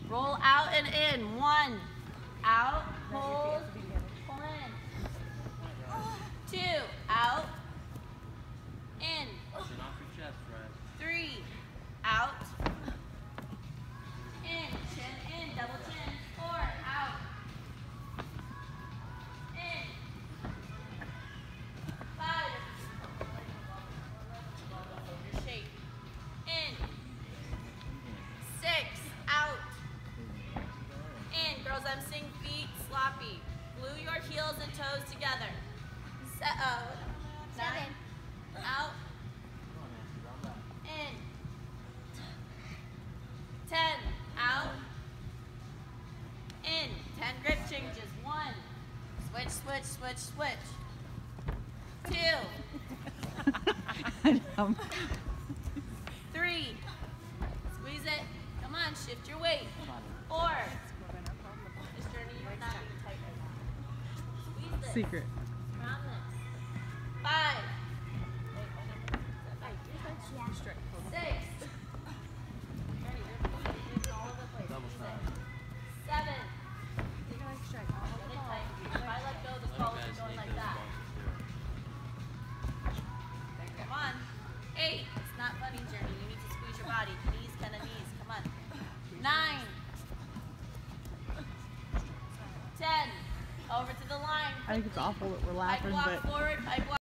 Roll out and in. 1. Out. Hold. Pull in. 2. Out. In. 3. Out. In. Chin in. Double chin. 4. Out. In. 5. Your shape. In. 6. Out. In. Girls, I'm seeing feet sloppy. Glue your heels and toes together. 9. Out. In. 10. Out. In. 10 grip changes. 1. Switch, switch, switch, switch. 2. 3. Squeeze it. Come on, shift your weight. 4. This journey is not being tight right now. Squeeze this. Secret. Round this. 5. 6. Ready, you're all over the place. 7. Get it tight. If I let go, the ball is going like that. Come on. 8. It's not funny, Journey. You need to squeeze your body. Knees, kind of knees. Come on. 9. 10. Over to the line. I think it's awful that we're laughing, Pike but walk forward. Pike walk.